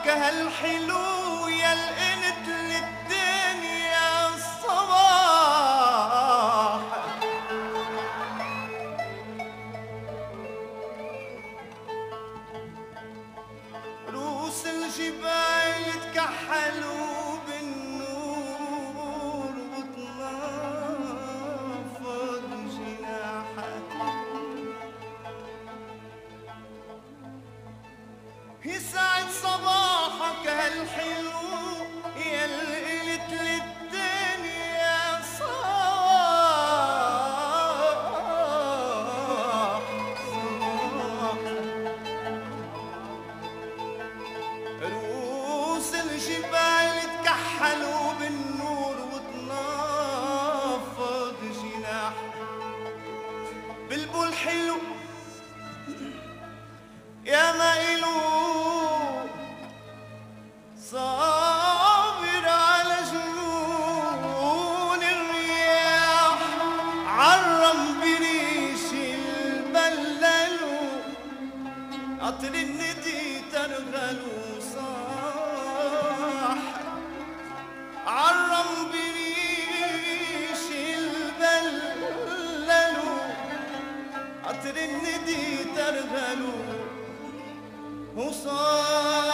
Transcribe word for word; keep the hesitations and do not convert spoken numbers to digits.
صباحك هالحلو يا القنت للدنيا الصباح. رؤوس الجبال تكحلوا بالنور وتنفض جناحك. يسعد صباحك هالحلو يا اللي قلت للدنيا صباح. رؤوس الجبال تكحلوا بالنور وتنفض جناحك. بلبل حلو يا ما إلو صابر على جنون الرياح. عرم بريش البللو قطر الندي ترغلو صاح. عرم بريش البللو قطر الندي ترغلو وصاح.